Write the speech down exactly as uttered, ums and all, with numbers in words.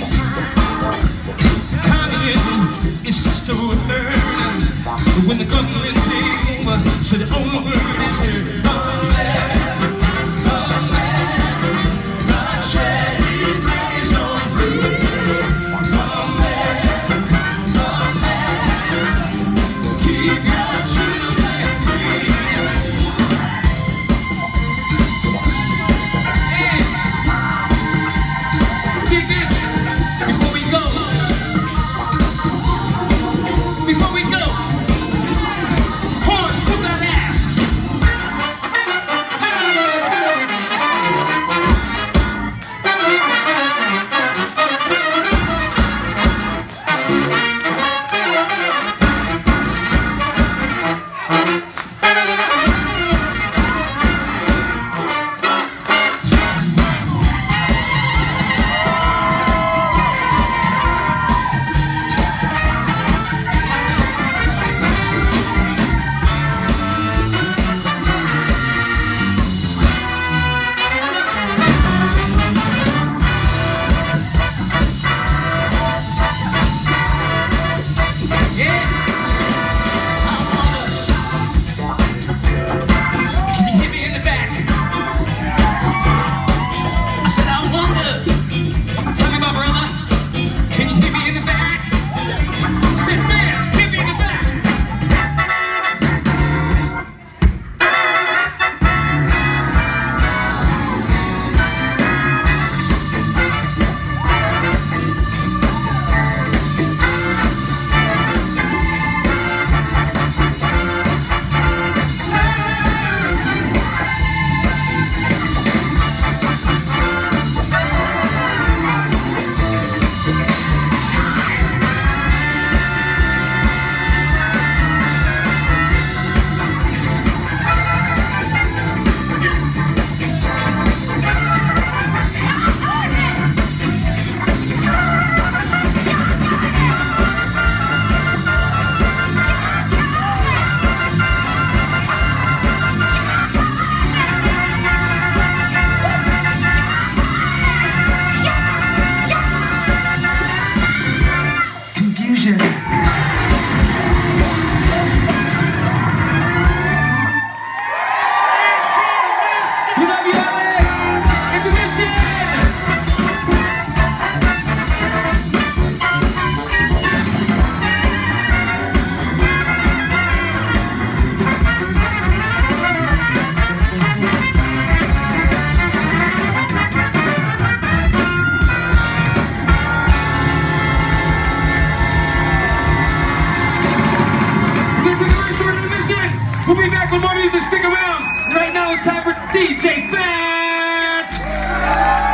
It's just a word. When the government take over, so the only word is heard. Oh man, oh man, God shed His grace on thee. Oh man, oh man, keep your children free. Hey, take this before we go. Before we go, horns, whoop that ass. We'll be back with more music. Stick around. Right now it's time for D J Fat.